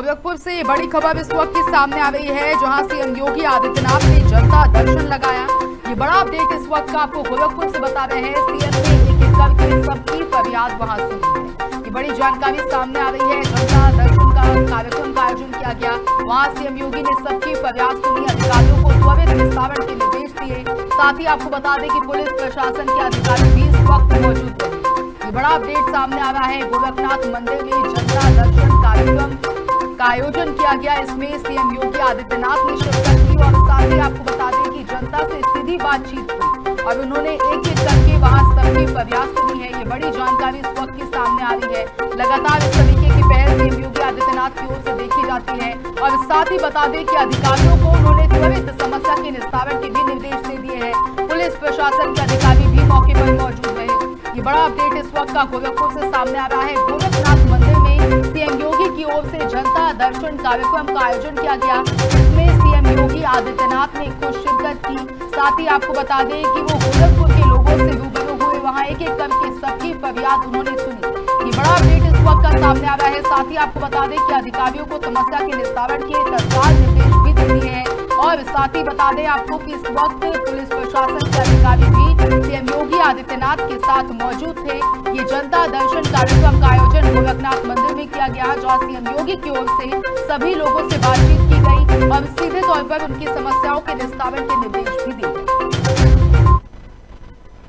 गोरखपुर से बड़ी खबर इस वक्त की सामने आ रही है, जहां सीएम योगी आदित्यनाथ ने जनता दर्शन लगाया। ये बड़ा अपडेट इस वक्त का आपको गोरखपुर से बता रहे हैं। सीएम ने एक एक करके सबकी फरियाद वहां सुनी है। ये बड़ी जानकारी सामने आ रही है। जनता दर्शन का कार्यक्रम का आयोजन किया गया, वहां सीएम योगी ने सबकी फरियाद सुनी, अधिकारियों को त्वरित निस्तारण के निर्देश दिए। साथ ही आपको बता दें कि पुलिस प्रशासन के अधिकारी भी इस वक्त मौजूद थे। ये बड़ा अपडेट सामने आ रहा है। गोरखनाथ मंदिर में जनता दर्शन कार्यक्रम का आयोजन किया गया। इसमें सीएम योगी आदित्यनाथ ने शिरकत की और साथ ही आपको बता दें कि जनता से सीधी बातचीत हुई और उन्होंने एक एक करके वहां सबकी फरियाद सुनी है। ये बड़ी जानकारी इस वक्त की सामने आ रही है। लगातार इस तरीके की पहल सीएम योगी आदित्यनाथ की ओर से देखी जाती है और साथ ही बता दें कि अधिकारियों को उन्होंने त्वरित समस्या के निस्तारण के भी निर्देश दे दिए हैं। पुलिस प्रशासन के अधिकारी भी मौके पर मौजूद रहे। ये बड़ा अपडेट इस वक्त का गोरखपुर से सामने आ रहा है। गोरखनाथ मंदिर में सीएम योगी की ओर से जनता दर्शन कार्यक्रम का आयोजन किया गया। इसमें सीएम योगी आदित्यनाथ ने खुद शिरकत की। साथ ही आपको बता दें कि वो गोरखपुर के लोगों से रूबरू हुए, वहां एक एक करके सबकी फरियाद उन्होंने सुनी। ये बड़ा अपडेट इस वक्त का सामने आ रहा है। साथ ही आपको बता दें कि अधिकारियों को समस्या के निस्तारण के तत्काल निर्देश भी दे दिए हैं और साथ ही बता दें आपको कि इस वक्त पुलिस प्रशासन के अधिकारी भी सीएम योगी आदित्यनाथ के साथ मौजूद थे। ये जनता दर्शन कार्यक्रम का आयोजन गोरखनाथ मंदिर में किया गया, जहां सीएम योगी की ओर से सभी लोगों से बातचीत की गई और सीधे तौर पर उनकी समस्याओं के निस्तारण के निर्देश भी दिए गए।